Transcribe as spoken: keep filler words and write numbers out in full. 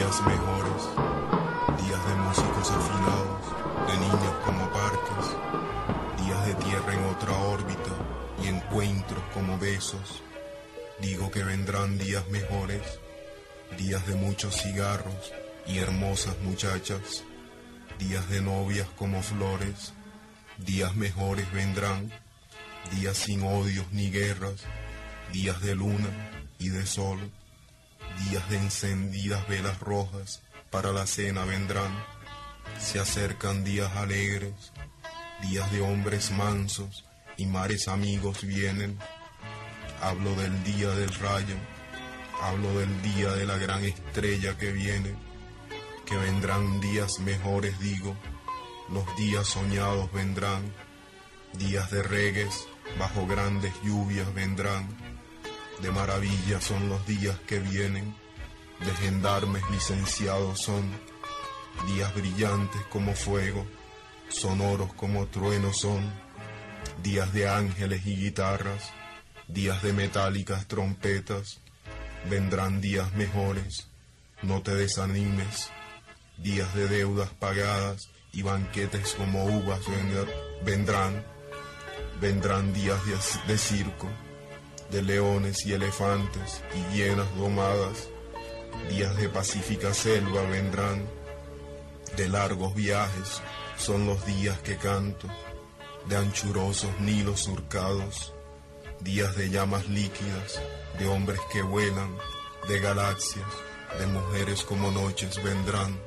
días mejores, días de músicos afinados, de niños como parques, días de tierra en otra órbita y encuentros como besos. Digo que vendrán días mejores, días de muchos cigarros y hermosas muchachas, días de novias como flores, días mejores vendrán, días sin odios ni guerras, días de luna y de sol, días de encendidas velas rojas para la cena vendrán. Se acercan días alegres, días de hombres mansos y mares amigos vienen. Hablo del día del rayo, hablo del día de la gran estrella que viene, que vendrán días mejores digo, los días soñados vendrán, días de regues bajo grandes lluvias vendrán, de maravilla son los días que vienen, de gendarmes licenciados son, días brillantes como fuego, sonoros como truenos son, días de ángeles y guitarras, días de metálicas trompetas, vendrán días mejores, no te desanimes, días de deudas pagadas y banquetes como uvas vendrán, vendrán días de, de circo, de leones y elefantes y hienas domadas, días de pacífica selva vendrán, de largos viajes son los días que canto, de anchurosos nilos surcados, días de llamas líquidas, de hombres que vuelan, de galaxias, de mujeres como noches vendrán.